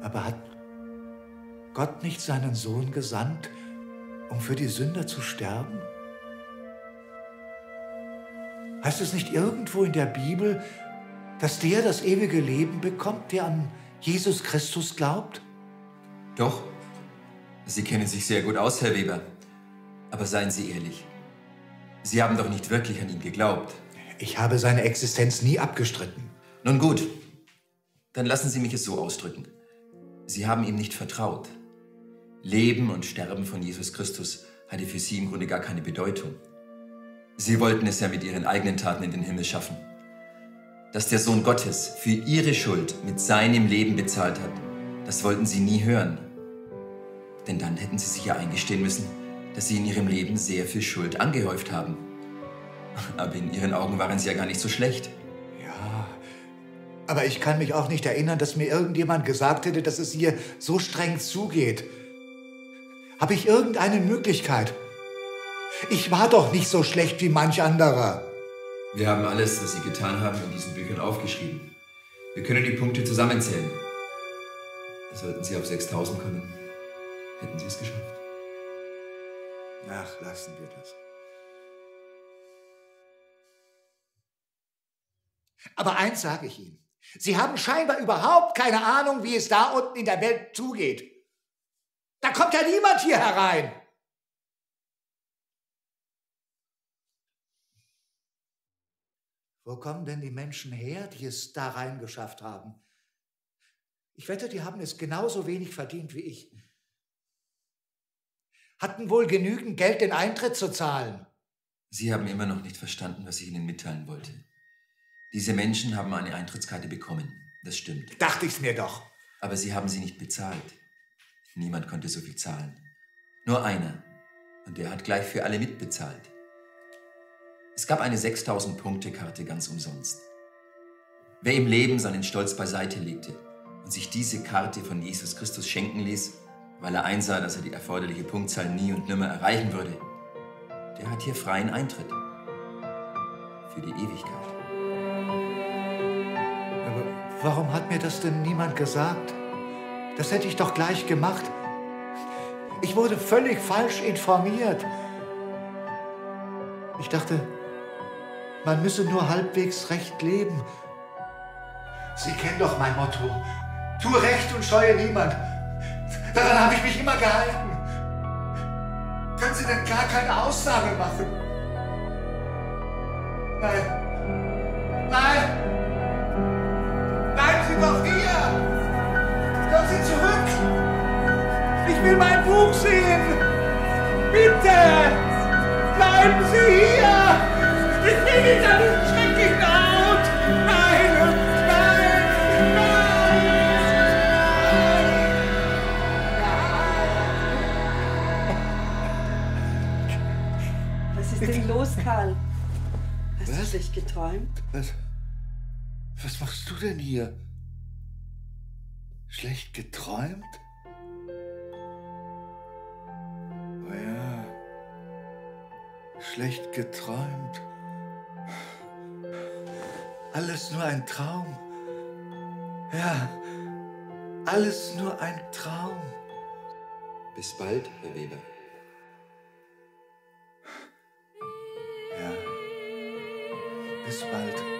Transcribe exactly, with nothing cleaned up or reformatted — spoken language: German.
Aber hat Gott nicht seinen Sohn gesandt, um für die Sünder zu sterben? Heißt es nicht irgendwo in der Bibel, dass der das ewige Leben bekommt, der an Jesus Christus glaubt? Doch. Sie kennen sich sehr gut aus, Herr Weber. Aber seien Sie ehrlich. Sie haben doch nicht wirklich an ihn geglaubt. Ich habe seine Existenz nie abgestritten. Nun gut. Dann lassen Sie mich es so ausdrücken. Sie haben ihm nicht vertraut. Leben und Sterben von Jesus Christus hatte für Sie im Grunde gar keine Bedeutung. Sie wollten es ja mit Ihren eigenen Taten in den Himmel schaffen. Dass der Sohn Gottes für Ihre Schuld mit seinem Leben bezahlt hat, das wollten Sie nie hören. Denn dann hätten Sie sich ja eingestehen müssen, dass Sie in Ihrem Leben sehr viel Schuld angehäuft haben. Aber in Ihren Augen waren Sie ja gar nicht so schlecht. Ja, aber ich kann mich auch nicht erinnern, dass mir irgendjemand gesagt hätte, dass es hier so streng zugeht. Habe ich irgendeine Möglichkeit? Ich war doch nicht so schlecht wie manch anderer. Wir haben alles, was Sie getan haben, in diesen Büchern aufgeschrieben. Wir können die Punkte zusammenzählen. Sollten Sie auf sechstausend kommen, hätten Sie es geschafft. Ach, lassen wir das. Aber eins sage ich Ihnen. Sie haben scheinbar überhaupt keine Ahnung, wie es da unten in der Welt zugeht. Da kommt ja niemand hier herein. Wo kommen denn die Menschen her, die es da reingeschafft haben? Ich wette, die haben es genauso wenig verdient wie ich. Hatten wohl genügend Geld, den Eintritt zu zahlen. Sie haben immer noch nicht verstanden, was ich Ihnen mitteilen wollte. Diese Menschen haben eine Eintrittskarte bekommen. Das stimmt. Dachte ich's mir doch. Aber sie haben sie nicht bezahlt. Niemand konnte so viel zahlen. Nur einer. Und der hat gleich für alle mitbezahlt. Es gab eine sechstausend-Punkte-Karte ganz umsonst. Wer im Leben seinen Stolz beiseite legte und sich diese Karte von Jesus Christus schenken ließ, weil er einsah, dass er die erforderliche Punktzahl nie und nimmer erreichen würde, der hat hier freien Eintritt. Für die Ewigkeit. Aber warum hat mir das denn niemand gesagt? Das hätte ich doch gleich gemacht. Ich wurde völlig falsch informiert. Ich dachte, man müsse nur halbwegs recht leben. Sie kennen doch mein Motto. Tu recht und scheue niemand. Daran habe ich mich immer gehalten. Können Sie denn gar keine Aussage machen? Nein. Nein! Bleiben Sie doch hier! Kommen Sie zurück! Ich will mein Buch sehen! Bitte! Bleiben Sie hier! Ich will nicht an den schrecklichen Ort! Nein! Nein! Nein! Was ist denn los, Karl? Hast Was? du schlecht geträumt? Was? Was machst du denn hier? Schlecht geträumt? Oh ja, schlecht geträumt. Alles nur ein Traum. Ja, alles nur ein Traum. Bis bald, Herr Weber. Ja, bis bald.